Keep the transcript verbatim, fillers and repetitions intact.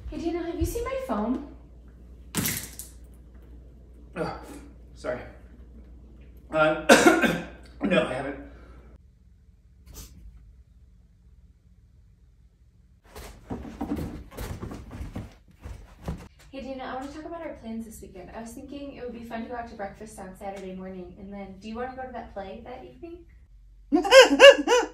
Hey Daniel, have you seen my phone? Oh, sorry. Uh, no, I haven't. Hey Daniel, I want to talk about our plans this weekend. I was thinking it would be fun to go out to breakfast on Saturday morning, and then do you want to go to that play that evening?